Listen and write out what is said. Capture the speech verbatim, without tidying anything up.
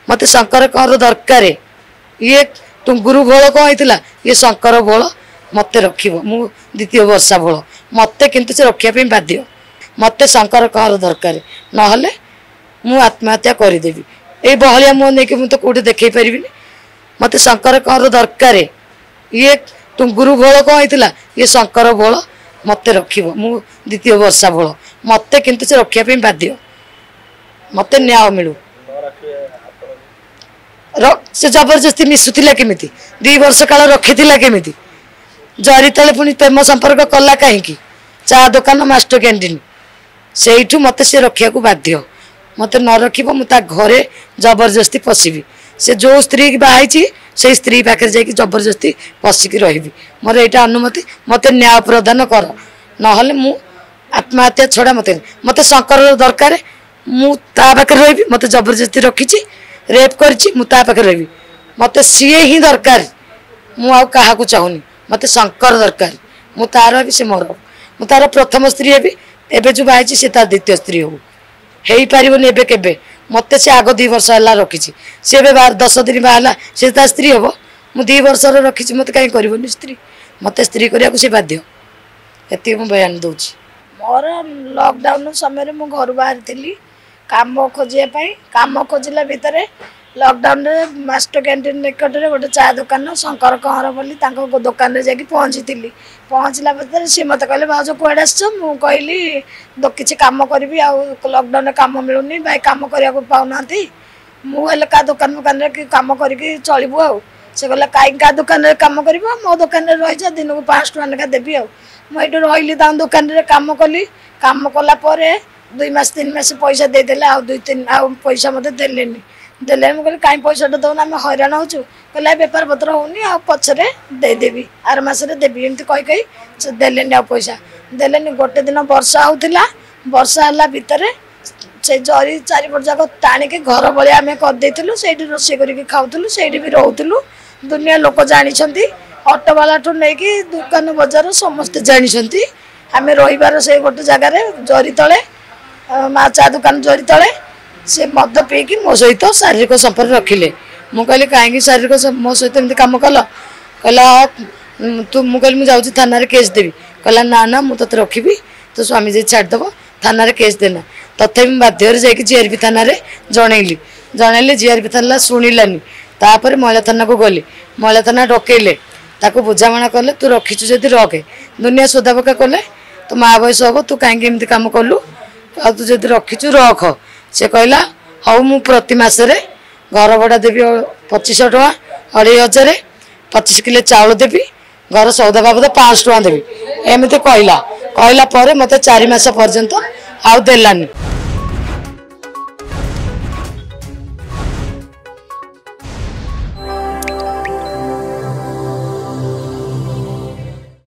मत शंकर कौर दरकार ये तुम गुरु भोल कौन होता ये शंकर भोल मत रख द्वितीय वर्षा भोल मत किंतु से रखापी बाध्य मत शंकर कौर दरकार ना मु आत्महत्या करदेवी ये बहलिया मुह नहीं मुझे कौटे देखे पारि मत शंकर कौर दरकार ये तुम गुरु भोल कौन होता ये शंकर भोल मत रख द्वितीय वर्षा भोल मत किंतु से रखापी बाध्य मत न्याय मिलू से जबरदस्ती मिसुला केमी दी वर्ष काल रखी केमी जरी तले पुणी प्रेम संपर्क कला कहीं चा दुकान मास्टर कैंटीन से मत से रखा बाध्य मत न रख मुझे घरे जबरदस्ती पशिबी से जो स्त्री बाई से स्त्री पाखे जा जबरदस्ती पशिक रही मोर यहाँ अनुमति मत न्याय प्रदान कर ना मु आत्महत्या छड़ा मत मत शंकर दरकार मुझे रही मत जबरदस्ती रखी रेप कर रही मत सी ही दरकार मुझे चाहूनी मत शंकर दरकार मु तार भी से मोर मु तार प्रथम स्त्री हेबी एबे जो बाई से तार द्वितीय स्त्री हो हो पारे के मत से आग दी वर्ष है रखी सी दस दिन बाहर से तार स्त्री हम मु दी वर्ष रखी मत कहीं कर स्त्री मत स्त्री करने को बाध्य ये मुझे बयान दूसरी मोर लॉकडाउन समय मु घर बाहर थी काम खोजापी काम खोजला भितर लॉकडाउन रे मास्टर कैंटीन निकट में गोटे चा दुकान शंकर कंवर बोली दुकान रे जाके पहुँची थी पहुँचला भितर सी मत कहले भाज कड़े आस मुझे किसी कम करी लॉकडाउन कम मिलूनी भाई कम करने को पाऊना मुझे क्या दुकान दुकान कम करके चलू आ से कहला कहीं क्या दुकान रे कम कर मो दुकान रही जा दिन को पाँच टका लेखा देवी आई रही दुकान रे कम कली कम कलापर दुई मास तीन मास पैसा देदेले आ दुई तीन आ पैसा मत देलेनी देले मुझे कहीं पैसा दौना आम हैरान होचु कहला बेपार पत्र होनी आ पछरे देदेवी आर मसरे देवी एमती कही कही देलेनी आ पैसा देलेनी गोटे दिन वर्षा होता वर्षा है भितर से जरी चारिपट जाक टाणिकी घर भाया आम करदेलु से रोषे करके खाऊलु से भी रोलु दुनिया लोक जानी ऑटो वाला ठू नहीं कि दुकान बजार समस्ते जानी आम रहीबार से गोटे जगार जरी तले माँ चा दुकान जरी तले से मद पीकी मो सहित शारीरिक संपर्क रखिले मु कहली कहीं शारीरिक मो सहित एमती कम कल कहला तू मुझे मुझे जाऊँ थाना केस देवी कहला ना ना मुझे तो रखी तो स्वामी जी छाड़देव थाना केस देना तथापि बाध्य जाकि जीआरपी थाना जनइली जनइले जीआरपी थाना शुणिलानी तापर महिला थाना को गली महिला थाना डकैले ताको बुझामणा कले तू रखीचु जदि रखे दुनिया सोदा पका कले तो माँ बयस हम तू कहीं एमती कम कलु आ तू जदि रखीचु रख से कहला हौ मु प्रति मासरे घर भड़ा देवी पच्चीस टका अढ़ाई हजार पच्चीस किलो चाउल देवी घर सौदा बाबद पाँच टका देवी एमती कहला कहला पर मत चार मास पर्यंत आउ देलानी।